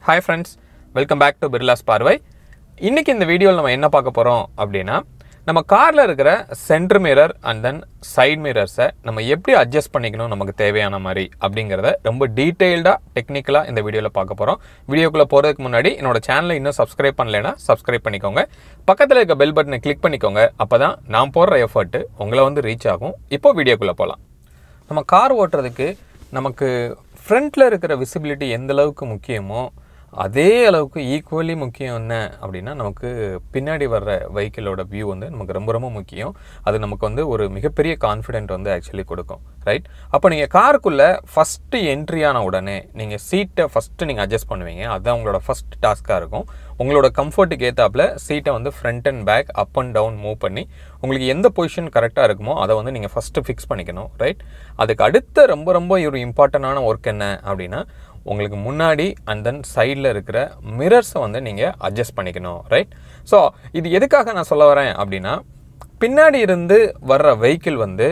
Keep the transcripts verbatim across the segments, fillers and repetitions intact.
Hi friends, welcome back to Birlas Parvai. இன்னைக்கு இந்த வீடியோல நம்ம என்ன பார்க்க போறோம் அப்படினா நம்ம கார்ல இருக்கிற centre mirror and then side mirrors நம்ம எப்படி அட்ஜஸ்ட் பண்ணிக்கணும் நமக்கு தேவையான மாதிரி அப்படிங்கறத ரொம்ப டீடைல்டா டெக்னிக்கலா இந்த வீடியோல பார்க்க போறோம். வீடியோக்குள்ள போறதுக்கு முன்னாடி என்னோட சேனலை இன்னும் Subscribe பண்ணலைனா Subscribe பண்ணிக்கோங்க. பக்கத்துல இருக்க பெல் பட்டனை கிளிக் பண்ணிக்கோங்க. அப்பதான் நான் போடுற எஃபோர்ட் உங்களை வந்து ரீச் ஆகும். இப்போ வீடியோக்குள்ள போலாம். நம்ம கார் ஓட்டுறதுக்கு நமக்கு ஃப்ரண்ட்ல இருக்கிற விசிபிலிட்டி எந்த அளவுக்கு முக்கியமோ அதே அளவுக்கு ஈக்குவலி முக்கியம் என்ன அப்படின்னா நமக்கு பின்னாடி வர்ற வெஹிக்கிளோட வியூ வந்து நமக்கு ரொம்ப ரொம்ப முக்கியம். அது நமக்கு வந்து ஒரு மிகப்பெரிய கான்ஃபிடென்ட் வந்து ஆக்சுவலி கொடுக்கும், ரைட்? அப்போ நீங்கள் காருக்குள்ளே ஃபஸ்ட்டு என்ட்ரி ஆன உடனே நீங்கள் சீட்டை ஃபஸ்ட்டு நீங்கள் அட்ஜஸ்ட் பண்ணுவீங்க. அதுதான் உங்களோட ஃபஸ்ட் டாஸ்க்காக இருக்கும். உங்களோட கம்ஃபர்ட்டுக்கு ஏற்றாப்புல சீட்டை வந்து front and back up and down move பண்ணி உங்களுக்கு எந்த பொசிஷன் கரெக்டாக இருக்குமோ அதை வந்து நீங்கள் ஃபஸ்ட்டு ஃபிக்ஸ் பண்ணிக்கணும், ரைட்? அதுக்கு அடுத்த ரொம்ப ரொம்ப ஒரு இம்பார்ட்டண்டான ஒர்க் என்ன அப்படின்னா உங்களுக்கு முன்னாடி அண்ட் தென் சைடில் இருக்கிற மிரர்ஸை வந்து நீங்கள் அட்ஜஸ்ட் பண்ணிக்கணும், ரைட்? ஸோ இது எதுக்காக நான் சொல்ல வரேன் அப்படின்னா பின்னாடி இருந்து வர்ற வெஹிக்கிள் வந்து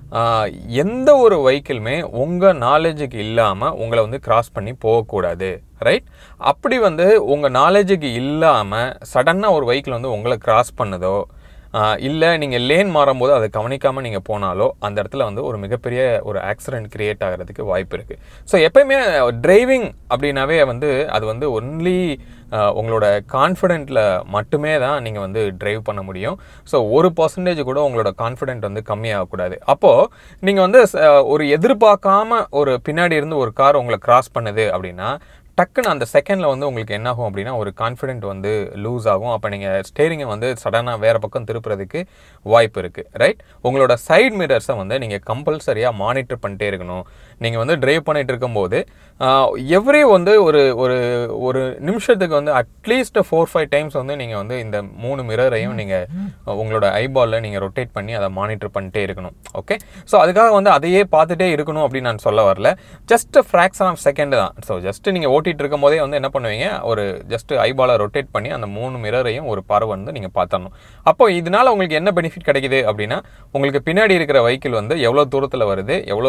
எந்த ஒரு வெஹிக்கிளுமே உங்கள் நாலேஜுக்கு இல்லாமல் உங்களை வந்து கிராஸ் பண்ணி போகக்கூடாது, ரைட்? அப்படி வந்து உங்கள் நாலேஜுக்கு இல்லாமல் சடனாக ஒரு வெஹிக்கிள் வந்து உங்களை கிராஸ் பண்ணுதோ இல்லை நீங்கள் லேன் மாறும்போது அதை கவனிக்காமல் நீங்கள் போனாலோ அந்த இடத்துல வந்து ஒரு மிகப்பெரிய ஒரு ஆக்சிடென்ட் கிரியேட் ஆகிறதுக்கு வாய்ப்பு இருக்குது. ஸோ எப்பயுமே டிரைவிங் அப்படின்னாவே வந்து அது வந்து ஒன்லி உங்களோட கான்ஃபிடென்ட்டில் மட்டுமே தான் நீங்கள் வந்து டிரைவ் பண்ண முடியும். ஸோ ஒரு பர்சன்டேஜ் கூட உங்களோட கான்ஃபிடென்ட் வந்து கம்மியாகக்கூடாது. அப்போது நீங்கள் வந்து ஒரு எதிர்பார்க்காம ஒரு பின்னாடி இருந்து ஒரு கார் உங்களை கிராஸ் பண்ணுது அப்படின்னா டக்குன்னு அந்த செகண்டில் வந்து உங்களுக்கு என்ன ஆகும் அப்படின்னா ஒரு கான்ஃபிடென்ட் வந்து லூஸ் ஆகும். அப்போ நீங்கள் ஸ்டேரிங்கை வந்து சடனாக வேறு பக்கம் திருப்புறதுக்கு வாய்ப்பு இருக்குது, ரைட்? உங்களோட சைட் மிரர்ஸை வந்து நீங்கள் கம்பல்சரியாக மானிட்டர் பண்ணிட்டே இருக்கணும். நீங்கள் வந்து டிரைவ் பண்ணிகிட்டு இருக்கும்போது எவ்ரி வந்து ஒரு ஒரு ஒரு நிமிஷத்துக்கு வந்து அட்லீஸ்ட் ஃபோர் ஃபைவ் டைம்ஸ் வந்து நீங்கள் வந்து இந்த மூணு மிரரையும் நீங்கள் உங்களோட ஐபாலில் நீங்கள் ரொட்டேட் பண்ணி அதை மானிட்டர் பண்ணிட்டே இருக்கணும், ஓகே? ஸோ அதுக்காக வந்து அதையே பார்த்துட்டே இருக்கணும் அப்படின்னு நான் சொல்ல வரல. ஜஸ்ட் ஃப்ராக்ஷன் ஆஃப் செகண்ட் தான். ஸோ ஜஸ்ட் நீங்கள் ஓட்டிகிட்டு இருக்கும் போதே வந்து என்ன பண்ணுவீங்க, ஒரு ஜஸ்ட் ஐபாலை ரொட்டேட் பண்ணி அந்த மூணு மிரரையும் ஒரு பார்வை வந்து நீங்கள் பார்த்தரணும். அப்போ இதனால உங்களுக்கு என்ன பெனிஃபிட் கிடைக்குது அப்படின்னா உங்களுக்கு பின்னாடி இருக்கிற வெஹிக்கிள் வந்து எவ்வளோ தூரத்தில் வருது, எவ்வளோ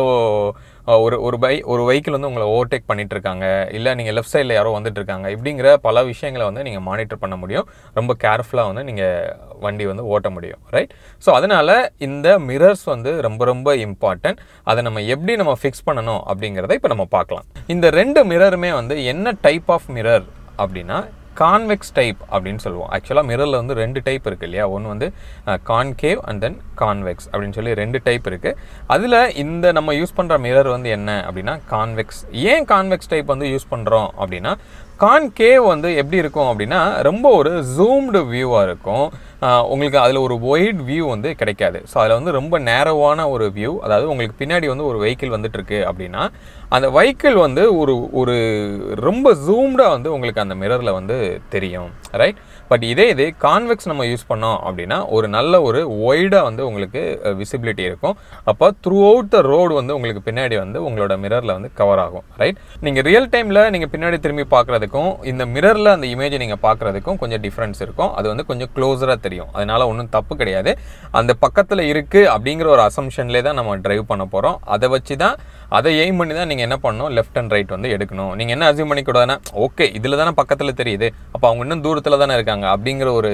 ஒரு ஒரு பை ஒரு வெஹிக்கிள் வந்து உங்களை ஓவர்டேக் பண்ணிட்டு இருக்காங்க, இல்லை நீங்கள் லெஃப்ட் சைடில் யாரோ வந்துட்டு இருக்காங்க, இப்படிங்கிற பல விஷயங்களை வந்து நீங்கள் மானிட்டர் பண்ண முடியும். ரொம்ப கேர்ஃபுல்லாக வந்து நீங்கள் வண்டி வந்து ஓட்ட முடியும், ரைட்? ஸோ அதனால இந்த மிரர்ஸ் வந்து ரொம்ப ரொம்ப இம்பார்ட்டன்ட். அதை நம்ம எப்படி நம்ம ஃபிக்ஸ் பண்ணணும் அப்படிங்கிறத இப்போ நம்ம பார்க்கலாம். இந்த ரெண்டு மிரருமே வந்து என்ன டைப் ஆஃப் மிரர் அப்படின்னா கான்வெக்ஸ் டைப் அப்படின்னு சொல்லுவோம். ஆக்சுவலாக மிரரில் வந்து ரெண்டு டைப் இருக்குது இல்லையா? ஒன்று வந்து கான்கேவ் அண்ட் தென் கான்வெக்ஸ் அப்படின்னு சொல்லி ரெண்டு டைப் இருக்குது. அதில் இந்த நம்ம யூஸ் பண்ணுற மிரர் வந்து என்ன அப்படின்னா கான்வெக்ஸ். ஏன் கான்வெக்ஸ் டைப் வந்து யூஸ் பண்ணுறோம் அப்படின்னா கான்கேவ் வந்து எப்படி இருக்கும் அப்படின்னா ரொம்ப ஒரு ஜூம்டு வியூவாக இருக்கும். உங்களுக்கு அதில் ஒரு ஒயிட் வியூ வந்து கிடைக்காது. ஸோ அதில் வந்து ரொம்ப நேரோவான ஒரு வியூ. அதாவது உங்களுக்கு பின்னாடி வந்து ஒரு வெஹிக்கிள் வந்துட்டு இருக்கு அப்படின்னா அந்த வெஹிக்கிள் வந்து ஒரு ஒரு ரொம்ப ஜூம்டாக வந்து உங்களுக்கு அந்த மிரரில் வந்து தெரியும், ரைட்? பட் இதே இது கான்வெக்ஸ் நம்ம யூஸ் பண்ணோம் அப்படின்னா ஒரு நல்ல ஒரு ஒய்டாக வந்து உங்களுக்கு விசிபிலிட்டி இருக்கும். அப்போ த்ரூ அவுட் த ரோடு வந்து உங்களுக்கு பின்னாடி வந்து உங்களோட மிரரில் வந்து கவர் ஆகும், ரைட்? நீங்கள் ரியல் டைமில் நீங்கள் பின்னாடி திரும்பி பார்க்குறதுக்கும் இந்த மிரரில் அந்த இமேஜை நீங்கள் பார்க்குறதுக்கும் கொஞ்சம் டிஃப்ரென்ஸ் இருக்கும். அது வந்து கொஞ்சம் க்ளோஸராக தெரியும். அதனால ஒன்றும் தப்பு கிடையாது. அந்த பக்கத்தில் இருக்குது அப்படிங்கிற ஒரு அசம்ஷன்லேயே தான் நம்ம டிரைவ் பண்ண போகிறோம். அதை வச்சு தான் அதை எய்ம் பண்ணி தான் நீங்கள் என்ன பண்ணணும், லெஃப்ட் அண்ட் ரைட் வந்து எடுக்கணும். நீங்கள் என்ன அசியூம் பண்ணிக்கூடாதுன்னா ஓகே இதில் தானே பக்கத்தில் தெரியுது, அப்போ அவங்க இன்னும் தூரத்தில் தானே இருக்காங்க அப்படிங்கிற ஒரு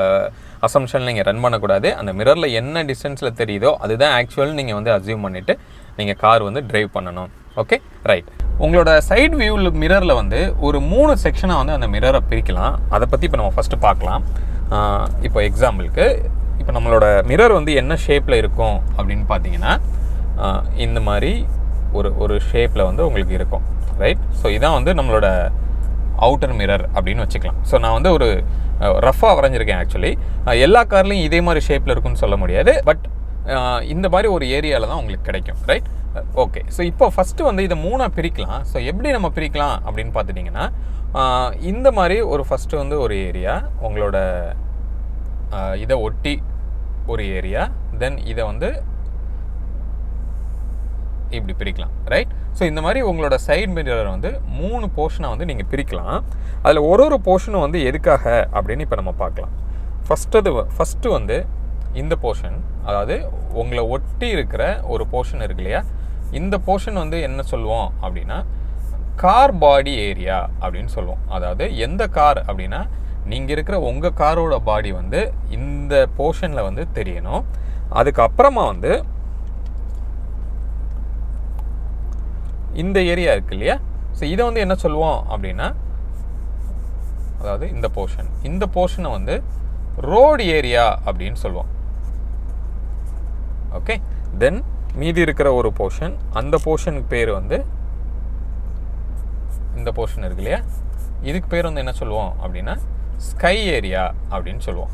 அசம்ஷன் நீங்கள் ரன் பண்ணக்கூடாது. அந்த மிரரில் என்ன டிஸ்டன்ஸில் தெரியுதோ அதுதான் ஆக்சுவல் நீங்கள் வந்து அசியூம் பண்ணிவிட்டு நீங்கள் கார் வந்து டிரைவ் பண்ணணும், ஓகே? ரைட். உங்களோட சைட் வியூவில் மிரரில் வந்து ஒரு மூணு செக்ஷனாக வந்து அந்த மிரரை பிரிக்கலாம். அதை பற்றி இப்போ நம்ம ஃபஸ்ட்டு பார்க்கலாம். இப்போ எக்ஸாம்பிளுக்கு இப்போ நம்மளோட மிரர் வந்து என்ன ஷேப்பில் இருக்கும் அப்படின்னு பார்த்தீங்கன்னா இந்த மாதிரி ஒரு ஒரு ஷேப்பில் வந்து உங்களுக்கு இருக்கும், ரைட்? ஸோ இதான் வந்து நம்மளோட அவுட்டர் மிரர் அப்படின்னு வச்சுக்கலாம். ஸோ நான் வந்து ஒரு ரஃபாக வரைஞ்சிருக்கேன். ஆக்சுவலி எல்லா கார்லையும் இதே மாதிரி ஷேப்பில் இருக்குன்னு சொல்ல முடியாது. பட் இந்த மாதிரி ஒரு ஏரியாவில் தான் உங்களுக்கு கிடைக்கும், ரைட்? ஓகே. ஸோ இப்போ ஃபஸ்ட்டு வந்து இதை மூணாக பிரிக்கலாம். ஸோ எப்படி நம்ம பிரிக்கலாம் அப்படின்னு பார்த்துட்டிங்கன்னா இந்த மாதிரி ஒரு ஃபஸ்ட்டு வந்து ஒரு ஏரியா உங்களோட இதை ஒட்டி ஒரு ஏரியா, தென் இதை வந்து இப்படி பிரிக்கலாம், ரைட்? ஸோ இந்த மாதிரி உங்களோட சைட் மிரர் வந்து மூணு போர்ஷனை வந்து நீங்கள் பிரிக்கலாம். அதில் ஒரு ஒரு போர்ஷனும் வந்து எதுக்காக அப்படின்னு இப்போ நம்ம பார்க்கலாம். ஃபஸ்ட்டு ஃபஸ்ட்டு வந்து இந்த போர்ஷன், அதாவது உங்களை ஒட்டி இருக்கிற ஒரு போர்ஷன் இருக்கு இல்லையா? இந்த போர்ஷன் வந்து என்ன சொல்லுவோம் அப்படின்னா கார் பாடி ஏரியா அப்படின்னு சொல்லுவோம். அதாவது எந்த கார் அப்படின்னா நீங்கள் இருக்கிற உங்கள் காரோட பாடி வந்து இந்த போர்ஷனில் வந்து தெரியணும். அதுக்கப்புறமா வந்து இந்த ஏரியா இருக்கு இல்லையா, ஸோ இதை வந்து என்ன சொல்லுவோம் அப்படின்னா, அதாவது இந்த போர்ஷன் இந்த போர்ஷனை வந்து ரோடு ஏரியா அப்படின்னு சொல்லுவோம். ஓகே, தென் மீதி இருக்கிற ஒரு போர்ஷன், அந்த போர்ஷனுக்கு பேர் வந்து இந்த போர்ஷன் இருக்கு இல்லையா, இதுக்கு பேர் வந்து என்ன சொல்லுவோம் அப்படின்னா ஸ்கை ஏரியா அப்படின்னு சொல்லுவோம்.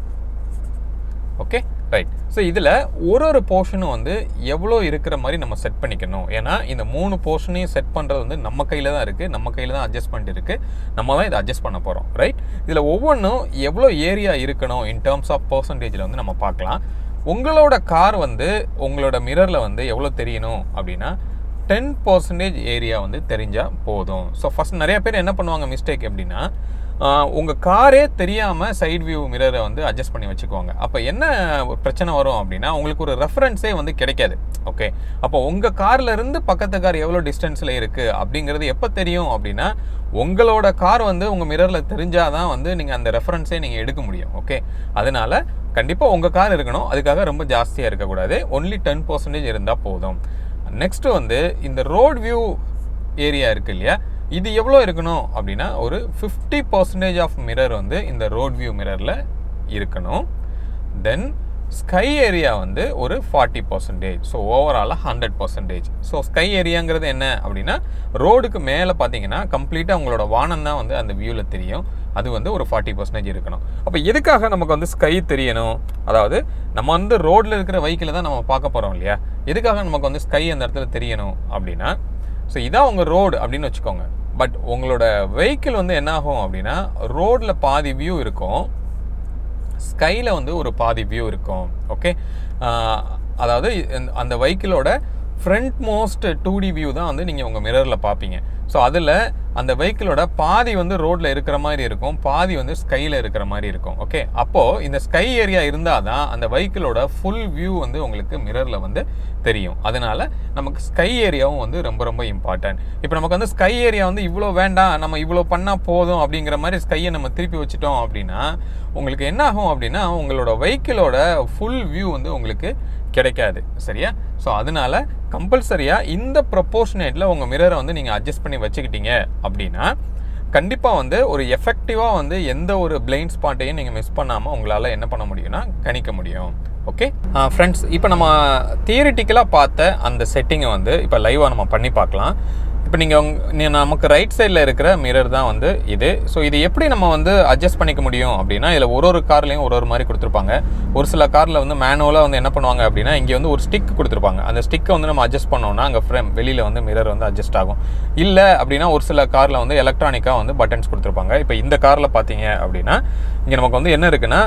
Okay right. ஸோ இதில் ஒரு ஒரு போர்ஷனும் வந்து எவ்வளோ இருக்கிற மாதிரி நம்ம செட் பண்ணிக்கணும். ஏன்னா இந்த மூணு போர்ஷனையும் செட் பண்ணுறது வந்து நம்ம கையில் தான் இருக்குது, நம்ம கையில் தான் அட்ஜஸ்ட்மெண்ட் இருக்குது, நம்ம தான் இதை அட்ஜஸ்ட் பண்ண போகிறோம். ரைட். இதில் ஒவ்வொன்றும் எவ்வளோ ஏரியா இருக்கணும் இன் டேர்ம்ஸ் ஆஃப் பர்சன்டேஜில் வந்து நம்ம பார்க்கலாம். உங்களோட கார் வந்து உங்களோட மிரரில் வந்து எவ்வளோ தெரியணும் அப்படின்னா டென் பர்சன்டேஜ் ஏரியா வந்து தெரிஞ்சால் போதும். ஸோ ஃபஸ்ட் நிறைய பேர் என்ன பண்ணுவாங்க மிஸ்டேக் எப்படின்னா, உங்கள் காரே தெரியாமல் சைட் வியூ மிரரை வந்து அட்ஜஸ்ட் பண்ணி வச்சுக்குவாங்க. அப்போ என்ன பிரச்சனை வரும் அப்படின்னா உங்களுக்கு ஒரு ரெஃபரன்ஸே வந்து கிடைக்காது. ஓகே, அப்போ உங்கள் கார்லேருந்து பக்கத்து கார் எவ்வளோ டிஸ்டன்ஸில் இருக்குது அப்படிங்கிறது எப்போ தெரியும் அப்படின்னா உங்களோட கார் வந்து உங்கள் மிரரில் தெரிஞ்சால் தான் வந்து நீங்கள் அந்த ரெஃபரன்ஸே நீங்கள் எடுக்க முடியும். ஓகே, அதனால் கண்டிப்பாக உங்கள் கார் இருக்கணும், அதுக்காக ரொம்ப ஜாஸ்தியாக இருக்கக்கூடாது, ஒன்லி டென் பர்சன்டேஜ் இருந்தால் போதும். நெக்ஸ்ட்டு வந்து இந்த ரோட் வியூ ஏரியா இருக்குது இல்லையா, இது எவ்வளோ இருக்கணும் அப்படின்னா ஒரு ஃபிஃப்டி பர்சன்டேஜ் ஆஃப் மிரர் வந்து இந்த ரோட் வியூ மிரரில் இருக்கணும். தென் ஸ்கை ஏரியா வந்து ஒரு ஃபார்ட்டி பர்சன்டேஜ். ஸோ ஓவராலாக ஹண்ட்ரட் பர்சன்டேஜ். ஸோ ஸ்கை ஏரியாங்கிறது என்ன அப்படின்னா ரோடுக்கு மேலே பார்த்தீங்கன்னா கம்ப்ளீட்டாக உங்களோட வானம் தான் வந்து அந்த வியூவில் தெரியும், அது வந்து ஒரு ஃபார்ட்டி பர்சன்டேஜ் இருக்கணும். அப்போ எதுக்காக நமக்கு வந்து ஸ்கை தெரியணும், அதாவது நம்ம வந்து ரோட்டில் இருக்கிற வெஹிக்கிளை தான் நம்ம பார்க்க போகிறோம் இல்லையா, எதுக்காக நமக்கு வந்து ஸ்கை அந்த இடத்துல தெரியணும் அப்படின்னா, ஸோ இதான் உங்கள் ரோடு அப்படின்னு வச்சுக்கோங்க. பட் உங்களோட வெஹிக்கிள் வந்து என்ன ஆகும் அப்படின்னா ரோடில் பாதி வியூ இருக்கும், ஸ்கையில் வந்து ஒரு பாதி வியூ இருக்கும். ஓகே, அதாவது அந்த வெஹிக்கிளோட front most two D view தான் வந்து நீங்கள் உங்கள் மிரரில் பார்ப்பீங்க. ஸோ அதில் அந்த வெஹிக்கிளோட பாதி வந்து ரோட்டில் இருக்கிற மாதிரி இருக்கும், பாதி வந்து ஸ்கையில் இருக்கிற மாதிரி இருக்கும். ஓகே, அப்போது இந்த ஸ்கை ஏரியா இருந்தால் தான் அந்த வெஹிக்கிளோட ஃபுல் வியூ வந்து உங்களுக்கு மிரரில் வந்து தெரியும். அதனால் நமக்கு ஸ்கை ஏரியாவும் வந்து ரொம்ப ரொம்ப இம்பார்ட்டன்ட். இப்போ நமக்கு வந்து ஸ்கை ஏரியா வந்து இவ்வளோ வேண்டாம், நம்ம இவ்வளோ பண்ணால் போதும் அப்படிங்கிற மாதிரி ஸ்கையை நம்ம திருப்பி வச்சுட்டோம் அப்படின்னா உங்களுக்கு என்ன ஆகும் அப்படின்னா உங்களோட வெஹிக்கிளோட ஃபுல் வியூ வந்து உங்களுக்கு கிடைக்காது. சரியா? ஸோ அதனால கம்பல்சரியாக இந்த ப்ரொப்போர்ஷனேட்டில் உங்கள் மிரரை வந்து நீங்கள் அட்ஜஸ்ட் பண்ணி வச்சுக்கிட்டீங்க அப்படின்னா கண்டிப்பாக வந்து ஒரு எஃபெக்டிவாக வந்து எந்த ஒரு பிளைண்ட் ஸ்பாட்டையும் நீங்கள் மிஸ் பண்ணாமல் உங்களால் என்ன பண்ண முடியும்னா கணிக்க முடியும். ஓகே ஃப்ரெண்ட்ஸ், இப்போ நம்ம தியரிட்டிக்கலாக பார்த்த அந்த செட்டிங்கை வந்து இப்போ லைவாக நம்ம பண்ணி பார்க்கலாம். இப்போ நீங்கள் நமக்கு ரைட் சைடில் இருக்கிற மிரர் தான் வந்து இது. ஸோ இது எப்படி நம்ம வந்து அட்ஜஸ்ட் பண்ணிக்க முடியும் அப்படின்னா இதில் ஒரு ஒரு கார்லேயும் ஒரு ஒரு மாதிரி கொடுத்துருப்பாங்க. ஒரு சில காரில் வந்து மேனுவலாக வந்து என்ன பண்ணுவாங்க அப்படின்னா இங்கே வந்து ஒரு ஸ்டிக் கொடுத்துருப்பாங்க, அந்த ஸ்டிக்கை வந்து நம்ம அட்ஜஸ்ட் பண்ணோம்னா அங்கே ஃப்ரேம் வெளியில் வந்து மிரர் வந்து அட்ஜஸ்ட் ஆகும். இல்லை அப்படின்னா ஒரு சில காரில் வந்து எலக்ட்ரானிக்காக வந்து பட்டன்ஸ் கொடுத்துருப்பாங்க. இப்போ இந்த காரில் பார்த்தீங்க அப்படின்னா இங்கே நமக்கு வந்து என்ன இருக்குன்னா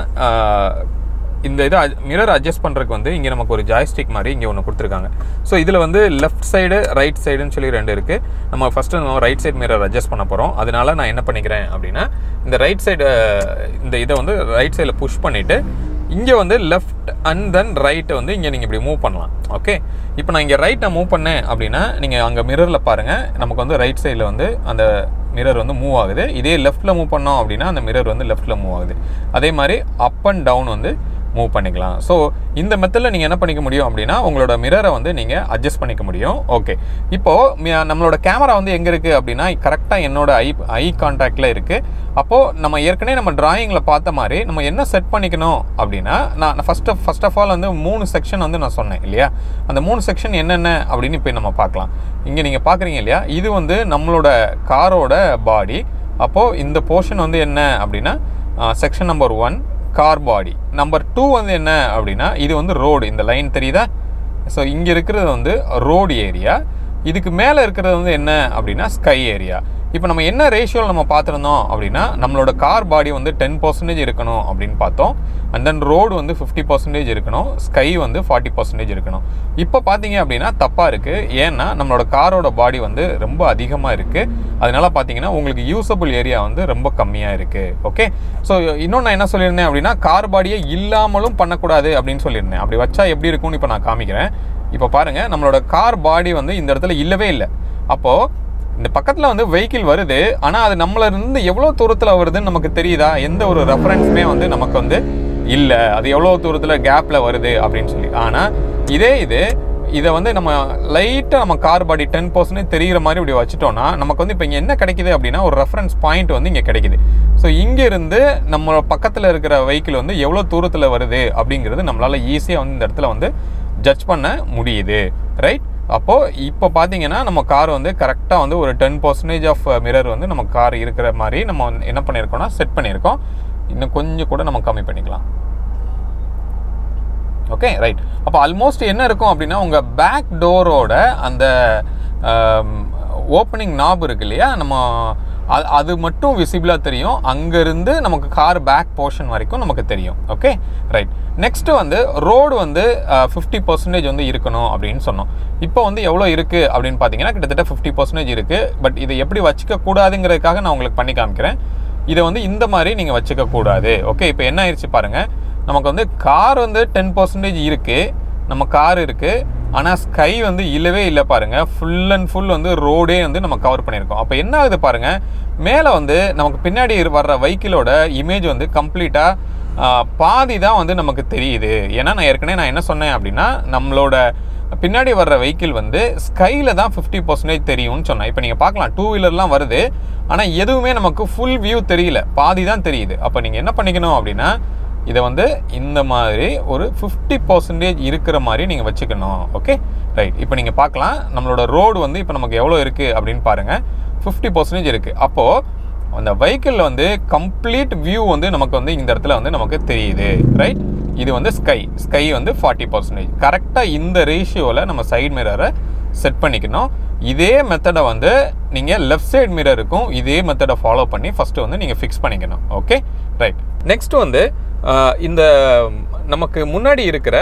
இந்த இதை மிரர் அட்ஜஸ்ட் பண்ணுறதுக்கு வந்து இங்கே நமக்கு ஒரு ஜாய்ஸ்டிக் மாதிரி இங்கே ஒன்று கொடுத்துருக்காங்க. ஸோ இதில் வந்து லெஃப்ட் சைடு ரைட் சைடுன்னு சொல்லி ரெண்டு இருக்குது. நம்ம ஃபஸ்ட்டு நம்ம ரைட் சைடு மிரர் அட்ஜஸ்ட் பண்ண போகிறோம். அதனால நான் என்ன பண்ணிக்கிறேன் அப்படின்னா இந்த ரைட் சைடு இந்த இதை வந்து ரைட் சைடில் புஷ் பண்ணிவிட்டு இங்கே வந்து லெஃப்ட் அண்ட் தென் ரைட்டை வந்து இங்கே நீங்கள் இப்படி மூவ் பண்ணலாம். ஓகே, இப்போ நான் இங்கே ரைட் நான் மூவ் பண்ணேன் அப்படின்னா நீங்கள் அங்கே மிரரில் பாருங்கள் நமக்கு வந்து ரைட் சைடில் வந்து அந்த மிரர் வந்து மூவ் ஆகுது. இதே லெஃப்ட்டில் மூவ் பண்ணோம் அப்படின்னா அந்த மிரர் வந்து லெஃப்ட்டில் மூவ் ஆகுது. அதே மாதிரி அப் அண்ட் டவுன் வந்து மூவ் பண்ணிக்கலாம். ஸோ இந்த மெத்தடில் நீங்கள் என்ன பண்ணிக்க முடியும் அப்படின்னா உங்களோட மிரரை வந்து நீங்கள் அட்ஜஸ்ட் பண்ணிக்க முடியும். ஓகே, இப்போது நம்மளோட கேமரா வந்து எங்கே இருக்குது அப்படின்னா கரெக்டாக என்னோட ஐ ஐ கான்டாக்டில் இருக்குது. அப்போது நம்ம ஏற்கனவே நம்ம டிராயிங்கில் பார்த்த மாதிரி நம்ம என்ன செட் பண்ணிக்கணும் அப்படின்னா நான் ஃபஸ்ட்டு ஃபஸ்ட் ஆஃப் ஆல் வந்து மூணு செக்ஷன் வந்து நான் சொன்னேன் இல்லையா, அந்த மூணு செக்ஷன் என்னென்ன அப்படின்னு இப்போ நம்ம பார்க்கலாம். இங்கே நீங்கள் பார்க்குறீங்க இல்லையா, இது வந்து நம்மளோட காரோட பாடி. அப்போது இந்த போர்ஷன் வந்து என்ன அப்படின்னா section number one car body. Number two வந்து என்ன அப்படின்னா இது வந்து ரோடு, இந்த லைன் தெரியுதா? ஸோ இங்கே இருக்கிறது வந்து ரோடு ஏரியா. இதுக்கு மேலே இருக்கிறது வந்து என்ன அப்படின்னா ஸ்கை ஏரியா. இப்போ நம்ம என்ன ரேஷியோவில் நம்ம பார்த்துருந்தோம் அப்படின்னா நம்மளோட கார் பாடி வந்து டென் பர்சன்டேஜ் இருக்கணும் அப்படின்னு பார்த்தோம். அண்ட் தென் ரோடு வந்து ஃபிஃப்டி பர்சன்டேஜ் இருக்கணும், ஸ்கை வந்து ஃபார்ட்டி பர்சன்டேஜ் இருக்கணும். இப்போ பார்த்தீங்க அப்படின்னா தப்பாக இருக்குது. ஏன்னா நம்மளோட காரோட பாடி வந்து ரொம்ப அதிகமாக இருக்குது. அதனால பார்த்தீங்கன்னா உங்களுக்கு யூஸபிள் ஏரியா வந்து ரொம்ப கம்மியாக இருக்குது. ஓகே, ஸோ இன்னொன்று நான் என்ன சொல்லியிருந்தேன் அப்படின்னா கார் பாடியை இல்லாமலும் பண்ணக்கூடாது அப்படின்னு சொல்லியிருந்தேன். அப்படி வச்சா எப்படி இருக்கும்னு இப்போ நான் காமிக்கிறேன். இப்போ பாருங்கள், நம்மளோட கார் பாடி வந்து இந்த இடத்துல இல்லவே இல்லை. அப்போது இந்த பக்கத்தில் வந்து வெஹிக்கிள் வருது, ஆனால் அது நம்மள இருந்து எவ்வளோ தூரத்தில் வருதுன்னு நமக்கு தெரியுதா? எந்த ஒரு ரெஃபரன்ஸுமே வந்து நமக்கு வந்து இல்லை, அது எவ்வளோ தூரத்தில் கேப்பில் வருது அப்படின்னு சொல்லி. ஆனால் இதே இது இதை வந்து நம்ம லைட்டாக நம்ம கார் பாடி டென் பர்சன்டேஜ் தெரிகிற மாதிரி இப்படி வச்சுட்டோம்னா நமக்கு வந்து இப்போ இங்கே என்ன கிடைக்குது அப்படின்னா ஒரு ரெஃபரன்ஸ் பாயிண்ட் வந்து இங்கே கிடைக்குது. ஸோ இங்கேருந்து நம்ம பக்கத்தில் இருக்கிற வெஹிக்கிள் வந்து எவ்வளோ தூரத்தில் வருது அப்படிங்கிறது நம்மளால் ஈஸியாக வந்து இந்த இடத்துல வந்து ஜட்ஜ் பண்ண முடியுது, ரைட்? அப்போது இப்போ பார்த்தீங்கன்னா நம்ம கார் வந்து கரெக்டாக வந்து ஒரு டென் பர்சன்டேஜ் ஆஃப் மிரர் வந்து நம்ம கார் இருக்கிற மாதிரி நம்ம என்ன பண்ணியிருக்கோம்னா செட் பண்ணியிருக்கோம். இன்னும் கொஞ்சம் கூட நம்ம கம்மி பண்ணிக்கலாம். Okay, right. அப்போ ஆல்மோஸ்ட் என்ன இருக்கும் அப்படின்னா உங்கள் பேக் டோரோட அந்த ஓப்பனிங் நாப் இருக்கு இல்லையா, நம்ம அது அது மட்டும் விசிபிளாக தெரியும். அங்கேருந்து நமக்கு கார் பேக் போர்ஷன் வரைக்கும் நமக்கு தெரியும். Okay, right. நெக்ஸ்ட்டு வந்து ரோடு வந்து ஃபிஃப்டி பர்சன்டேஜ் வந்து இருக்கணும் அப்படின்னு சொன்னோம். இப்போ வந்து எவ்வளோ இருக்குது அப்படின்னு பார்த்தீங்கன்னா கிட்டத்தட்ட ஃபிஃப்டி பர்சன்டேஜ் இருக்குது. பட் இதை எப்படி வச்சுக்க கூடாதுங்கிறதுக்காக நான் உங்களுக்கு பண்ணி காமிக்கிறேன். இதை வந்து இந்த மாதிரி நீங்கள் வச்சுக்க கூடாது. ஓகே, இப்போ என்ன ஆயிடுச்சு பாருங்கள், நமக்கு வந்து கார் வந்து டென் பர்சன்டேஜ் இருக்குது, நம்ம கார் இருக்குது, ஆனால் ஸ்கை வந்து இல்லவே இல்லை பாருங்கள். ஃபுல் அண்ட் ஃபுல் வந்து ரோடே வந்து நம்ம கவர் பண்ணியிருக்கோம். அப்போ என்ன ஆகுது பாருங்கள், மேலே வந்து நமக்கு பின்னாடி வர்ற வெஹிக்கிளோட இமேஜ் வந்து கம்ப்ளீட்டாக பாதி தான் வந்து நமக்கு தெரியுது. ஏன்னா நான் ஏற்கனவே நான் என்ன சொன்னேன் அப்படின்னா நம்மளோட பின்னாடி வர்ற வெஹிக்கிள் வந்து ஸ்கையில் தான் ஃபிஃப்டி பர்சன்டேஜ் தெரியும்னு சொன்னேன். இப்போ நீங்கள் பார்க்கலாம் டூ வீலர்லாம் வருது, ஆனால் எதுவுமே நமக்கு ஃபுல் வியூ தெரியல, பாதி தான் தெரியுது. அப்போ நீங்கள் என்ன பண்ணிக்கணும் அப்படின்னா இதை வந்து இந்த மாதிரி ஒரு ஃபிஃப்டி பர்சன்டேஜ் இருக்கிற மாதிரி நீங்கள் வச்சுக்கணும். Okay, right. இப்போ நீங்கள் பார்க்கலாம் நம்மளோட ரோடு வந்து இப்போ நமக்கு எவ்வளோ இருக்குது அப்படின்னு பாருங்கள், ஃபிஃப்டி பர்சன்டேஜ் இருக்குது. அப்போது அந்த வெஹிக்கிளில் வந்து கம்ப்ளீட் வியூ வந்து நமக்கு வந்து இந்த இடத்துல வந்து நமக்கு தெரியுது, ரைட்? இது வந்து ஸ்கை ஸ்கை வந்து ஃபார்ட்டி பர்சன்டேஜ். கரெக்டாக இந்த ரேஷியோவில் நம்ம சைட் மிரரை செட் பண்ணிக்கணும். இதே மெத்தடை வந்து நீங்கள் லெஃப்ட் சைட் மிரருக்கும் இதே மெத்தடை ஃபாலோ பண்ணி ஃபஸ்ட்டு வந்து நீங்கள் ஃபிக்ஸ் பண்ணிக்கணும். Okay, right. நெக்ஸ்ட் வந்து இந்த நமக்கு முன்னாடி இருக்கிற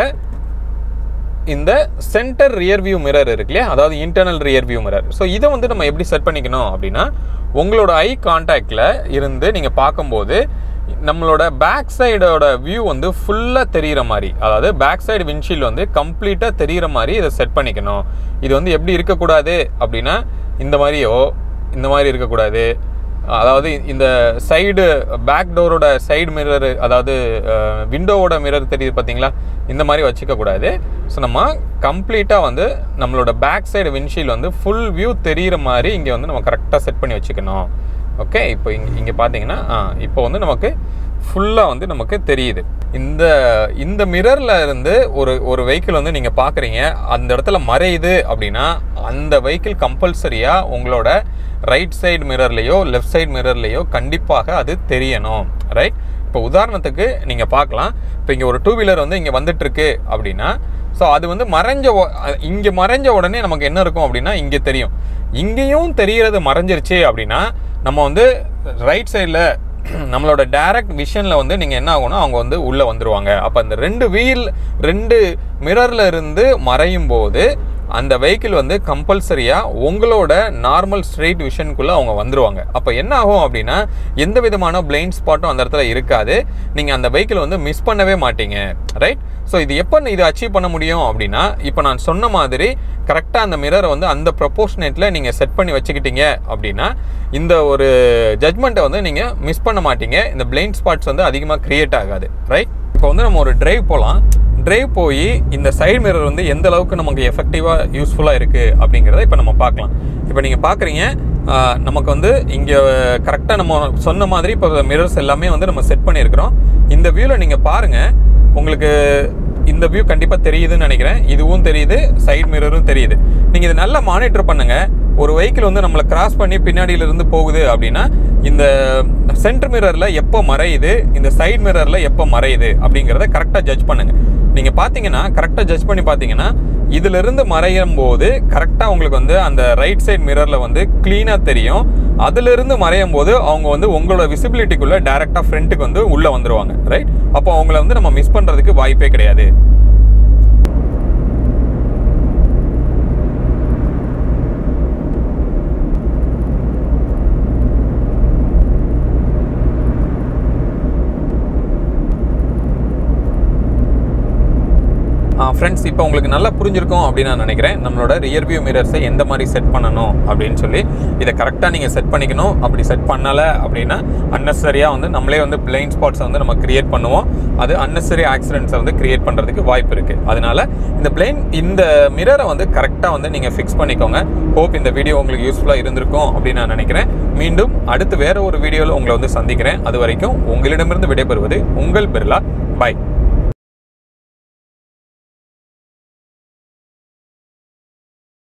இந்த சென்டர் ரியர் வியூ மிரர் இருக்கு இல்லையா, அதாவது internal rear view mirror. So இதை வந்து நம்ம எப்படி செட் பண்ணிக்கணும் அப்படின்னா உங்களோட ஐ கான்டாக்டில் இருந்து நீங்கள் பார்க்கும்போது நம்மளோட பேக் சைடோட வியூ வந்து ஃபுல்லாக தெரிகிற மாதிரி, அதாவது பேக் சைடு விண்ட்ஷீல்டு வந்து கம்ப்ளீட்டாக தெரிகிற மாதிரி இதை செட் பண்ணிக்கணும். இது வந்து எப்படி இருக்கக்கூடாது அப்படின்னா இந்த மாதிரியோ இந்த மாதிரி இருக்கக்கூடாது. அதாவது இந்த சைடு பேக் டோரோட சைடு மிரர், அதாவது விண்டோவோட மிரர் தெரியுது பார்த்தீங்களா, இந்த மாதிரி வச்சுக்கக்கூடாது. ஸோ நம்ம கம்ப்ளீட்டாக வந்து நம்மளோட பேக் சைடு விண்ட்ஷீல்டு வந்து ஃபுல் வியூ தெரிகிற மாதிரி இங்கே வந்து நம்ம கரெக்டாக செட் பண்ணி வச்சுக்கணும். ஓகே, இப்போ இங்கே இங்கே பார்த்தீங்கன்னா இப்போ வந்து நமக்கு ஃபுல்லாக வந்து நமக்கு தெரியுது. இந்த இந்த மிரரில் இருந்து ஒரு ஒரு வெஹிக்கிள் வந்து நீங்கள் பார்க்குறீங்க, அந்த இடத்துல மறையுது அப்படின்னா அந்த வெஹிக்கிள் கம்பல்சரியாக உங்களோட ரைட் சைடு மிரர்லேயோ லெஃப்ட் சைடு மிரர்லேயோ கண்டிப்பாக அது தெரியணும், ரைட்? இப்போ உதாரணத்துக்கு நீங்கள் பார்க்கலாம், இப்போ இங்கே ஒரு டூ வீலர் வந்து இங்கே வந்துட்டுருக்கு அப்படின்னா ஸோ அது வந்து மறைஞ்ச இங்கே மறைஞ்ச உடனே நமக்கு என்ன இருக்கும் அப்படின்னா இங்கே தெரியும். இங்கேயும் தெரிகிறது மறைஞ்சிருச்சு அப்படின்னா நம்ம வந்து ரைட் சைடில் நம்மளோட டைரக்ட் விஷனில் வந்து நீங்கள் என்ன ஆகும்னா அவங்க வந்து உள்ளே வந்துடுவாங்க. அப்போ அந்த ரெண்டு வீல் ரெண்டு மிரரில் இருந்து மறையும் போது அந்த வெஹிக்கிள் வந்து கம்பல்சரியாக உங்களோட நார்மல் ஸ்ட்ரெயிட் விஷனுக்குள்ளே அவங்க வந்துடுவாங்க. அப்போ என்ன ஆகும் அப்படின்னா எந்த விதமான பிளைண்ட் ஸ்பாட்டும் அந்த இடத்துல இருக்காது. நீங்கள் அந்த வெஹிக்கிள் வந்து மிஸ் பண்ணவே மாட்டீங்க, ரைட்? ஸோ இது எப்போ இது அச்சீவ் பண்ண முடியும் அப்படின்னா இப்போ நான் சொன்ன மாதிரி கரெக்டாக அந்த மிரரை வந்து அந்த ப்ரொபோர்ஷனேட்டில் நீங்கள் செட் பண்ணி வச்சுக்கிட்டீங்க அப்படின்னா இந்த ஒரு ஜட்மெண்ட்டை வந்து நீங்கள் மிஸ் பண்ண மாட்டீங்க. இந்த பிளைண்ட் ஸ்பாட்ஸ் வந்து அதிகமாக க்ரியேட் ஆகாது, ரைட்? இப்போ வந்து நம்ம ஒரு டிரைவ் போகலாம். டிரைவ் போய் இந்த சைடு மிரர் வந்து எந்த அளவுக்கு நமக்கு எஃபெக்டிவாக யூஸ்ஃபுல்லாக இருக்குது அப்படிங்கிறத இப்போ நம்ம பார்க்கலாம். இப்போ நீங்கள் பார்க்குறீங்க நமக்கு வந்து இங்கே கரெக்டாக நம்ம சொன்ன மாதிரி இப்போ மிரர்ஸ் எல்லாமே வந்து நம்ம செட் பண்ணியிருக்கிறோம். இந்த வியூவில் நீங்கள் பாருங்கள், உங்களுக்கு இந்த வியூ கண்டிப்பாக தெரியுதுன்னு நினைக்கிறேன். இதுவும் தெரியுது, சைடு மிரரும் தெரியுது. நீங்கள் இதை நல்லா மானிட்டர் பண்ணுங்கள். ஒரு வெஹிக்கிள் வந்து நம்மளை கிராஸ் பண்ணி பின்னாடியிலிருந்து போகுது அப்படின்னா இந்த சென்டர் மிரரில் எப்போ மறையுது, இந்த சைடு மிரரில் எப்போ மறையுது அப்படிங்கிறத கரெக்டாக ஜட்ஜ் பண்ணுங்கள். நீங்கள் பார்த்தீங்கன்னா கரெக்டாக ஜட்ஜ் பண்ணி பார்த்தீங்கன்னா இதிலிருந்து மறையும் போது கரெக்டாக உங்களுக்கு வந்து அந்த ரைட் சைடு மிரரில் வந்து க்ளீனாக தெரியும். அதிலிருந்து மறையும் போது அவங்க வந்து உங்களோட விசிபிலிட்டிக்குள்ளே டைரெக்டாக ஃப்ரண்ட்டுக்கு வந்து உள்ளே வந்துடுவாங்க, ரைட்? அப்போ அவங்கள வந்து நம்ம மிஸ் பண்ணுறதுக்கு வாய்ப்பே கிடையாது. ஃப்ரெண்ட்ஸ், இப்போ உங்களுக்கு நல்லா புரிஞ்சிருக்கும் அப்படின்னு நான் நினைக்கிறேன். நம்மளோட ரியர் வியூ மிரர்ஸை எந்த மாதிரி செட் பண்ணணும் அப்படின்னு சொல்லி இதை கரெக்டாக நீங்கள் செட் பண்ணிக்கணும். அப்படி செட் பண்ணலை அப்படின்னா அன்னெசரியாக வந்து நம்மளே வந்து பிளைண்ட் ஸ்பாட்ஸை வந்து நம்ம கிரியேட் பண்ணுவோம். அது அன்னெசரி ஆக்சிடென்ட்ஸை வந்து கிரியேட் பண்ணுறதுக்கு வாய்ப்பு இருக்குது. அதனால இந்த பிளைன் இந்த மிரரை வந்து கரெக்டாக வந்து நீங்கள் ஃபிக்ஸ் பண்ணிக்கோங்க. ஹோப் இந்த வீடியோ உங்களுக்கு யூஸ்ஃபுல்லாக இருந்திருக்கும் அப்படின்னு நான் நினைக்கிறேன். மீண்டும் அடுத்து வேற ஒரு வீடியோவில் உங்களை வந்து சந்திக்கிறேன். அது வரைக்கும் உங்களிடமிருந்து விடைபெறுவது உங்கள் பிர்லா. பாய்.